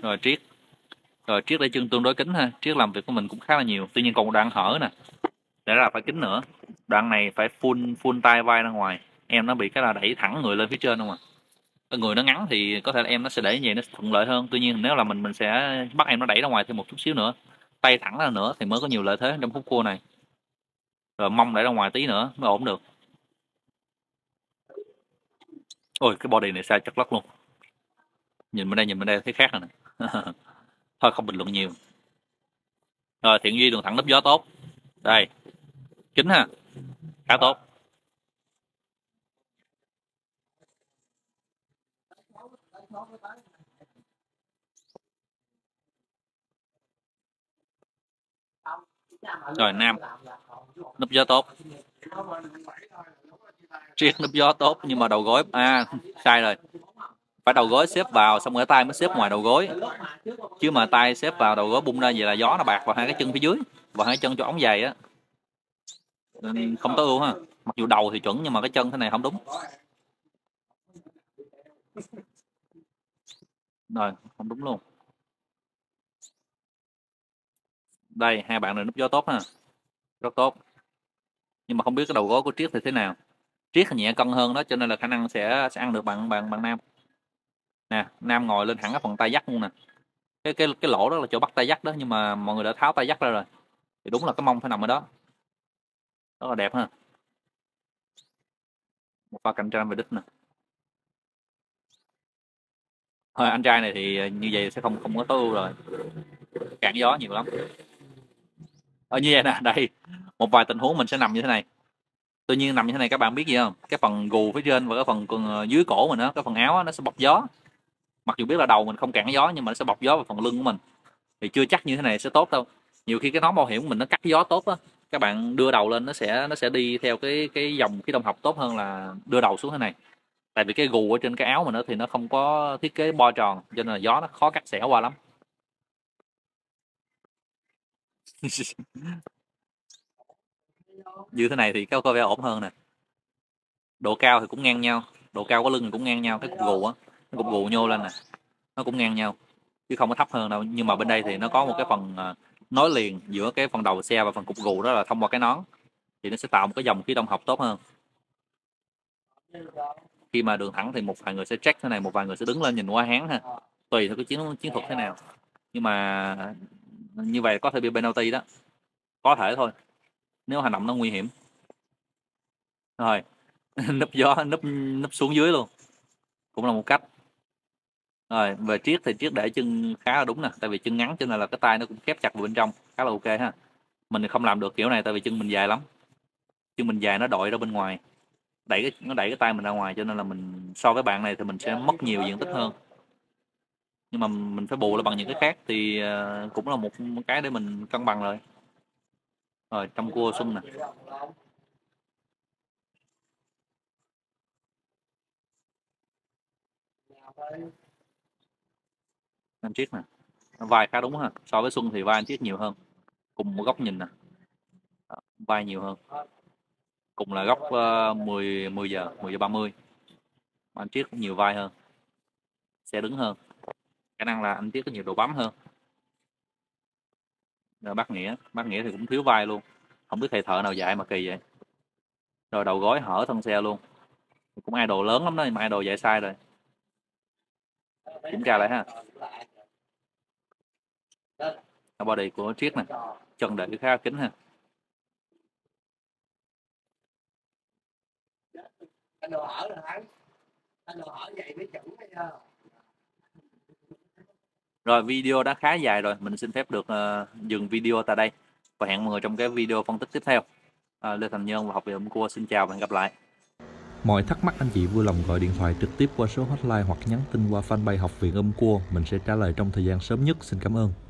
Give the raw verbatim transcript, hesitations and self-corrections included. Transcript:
Rồi triết. Rồi triết để chân tương đối kín ha. Triết làm việc của mình cũng khá là nhiều. Tuy nhiên còn một đoạn hở nè. Để là phải kín nữa. Đoạn này phải full full tay vai ra ngoài. Em nó bị cái là đẩy thẳng người lên phía trên không à. Cái người nó ngắn thì có thể là em nó sẽ đẩy như vậy nó thuận lợi hơn. Tuy nhiên nếu là mình mình sẽ bắt em nó đẩy ra ngoài thêm một chút xíu nữa. Tay thẳng ra nữa thì mới có nhiều lợi thế trong khúc cua này. Rồi mông đẩy ra ngoài tí nữa mới ổn được. Ôi cái body này sai chật lất luôn. Nhìn bên đây nhìn bên đây thấy khác rồi nè. Thôi không bình luận nhiều. Rồi Thiện Duy đường thẳng nấp gió tốt. Đây. Kính ha. Khá tốt. Rồi Nam. Nấp gió tốt. Triết nấp gió tốt nhưng mà đầu gối à sai rồi. Phải đầu gối xếp vào xong rồi tay mới xếp ngoài đầu gối. Chứ mà tay xếp vào đầu gối bung ra vậy là gió nó bạc vào hai cái chân phía dưới, vào hai cái chân cho ống giày á. Nên không tối ưu ha. Mặc dù đầu thì chuẩn nhưng mà cái chân thế này không đúng. Rồi, không đúng luôn. Đây, hai bạn này núp gió tốt ha. Rất tốt. Nhưng mà không biết cái đầu gối của Triết thì thế nào. Triết thì nhẹ cân hơn đó cho nên là khả năng sẽ, sẽ ăn được bạn bạn bạn Nam. Nè, Nam ngồi lên thẳng cái phần tay dắt luôn nè. Cái cái cái lỗ đó là chỗ bắt tay dắt đó nhưng mà mọi người đã tháo tay dắt ra rồi. Thì đúng là cái mông phải nằm ở đó. Rất là đẹp ha. Một pha cạnh tranh về đích nè. Thôi anh trai này thì như vậy sẽ không không có tối ưu rồi. Cản gió nhiều lắm. Ở như vậy nè, đây. Một vài tình huống mình sẽ nằm như thế này. Tuy nhiên nằm như thế này các bạn biết gì không? Cái phần gù phía trên và cái phần dưới cổ mình đó, cái phần áo đó, nó sẽ bọc gió. Mặc dù biết là đầu mình không cản gió nhưng mà nó sẽ bọc gió vào phần lưng của mình. Thì chưa chắc như thế này sẽ tốt đâu. Nhiều khi cái nón bảo hiểm của mình nó cắt gió tốt á, các bạn đưa đầu lên nó sẽ nó sẽ đi theo cái cái dòng khí động học tốt hơn là đưa đầu xuống thế này. Tại vì cái gù ở trên cái áo mình nữa thì nó không có thiết kế bo tròn cho nên là gió nó khó cắt xẻo qua lắm. Như thế này thì có vẻ ổn hơn nè. Độ cao thì cũng ngang nhau, độ cao của lưng thì cũng ngang nhau, cái cục gù á, cái cục gù nhô lên nè, nó cũng ngang nhau chứ không có thấp hơn đâu. Nhưng mà bên đây thì nó có một cái phần nối liền giữa cái phần đầu xe và phần cục gù đó là thông qua cái nón, thì nó sẽ tạo một cái dòng khí động học tốt hơn. Khi mà đường thẳng thì một vài người sẽ check thế này, một vài người sẽ đứng lên nhìn qua háng ha, tùy theo cái chiến chiến thuật thế nào. Nhưng mà như vậy có thể bị penalty đó, có thể thôi nếu hành động nó nguy hiểm. Rồi nấp gió nấp nấp xuống dưới luôn cũng là một cách. Rồi về Triết thì Triết để chân khá là đúng nè, tại vì chân ngắn cho nên là cái tay nó cũng khép chặt vào bên trong khá là ok ha. Mình thì không làm được kiểu này tại vì chân mình dài lắm, chân mình dài nó đội ra bên ngoài, đẩy cái nó đẩy cái tay mình ra ngoài cho nên là mình so với bạn này thì mình sẽ mất nhiều diện tích hơn. Nhưng mà mình phải bù lại bằng những cái khác thì cũng là một cái để mình cân bằng rồi. Rồi trong cua Xuân nè, anh Triết nè, vai khá đúng ha. So với Xuân thì vai anh Triết nhiều hơn, cùng một góc nhìn nè, vai nhiều hơn, cùng là góc uh, mười mười giờ mười giờ ba mươi, anh Triết cũng nhiều vai hơn, sẽ đứng hơn, khả năng là anh Triết có nhiều độ bấm hơn. Rồi bác Nghĩa, bác Nghĩa thì cũng thiếu vai luôn, không biết thầy thợ nào dạy mà kỳ vậy. Rồi đầu gối hở thân xe luôn, cũng idol lớn lắm đó mà idol dạy sai rồi, kiểm tra lại ha. Body của Triết nè, chân để khá kính ha. Anh đồ hở rồi hả? Anh đồ hở vậy mới chuẩn nha. Rồi video đã khá dài rồi, mình xin phép được uh, dừng video tại đây và hẹn mọi người trong cái video phân tích tiếp theo. Uh, Lê Thành Nhân và học viện Âm Cua xin chào và hẹn gặp lại. Mọi thắc mắc anh chị vui lòng gọi điện thoại trực tiếp qua số hotline hoặc nhắn tin qua fanpage học viện Âm Cua, mình sẽ trả lời trong thời gian sớm nhất. Xin cảm ơn.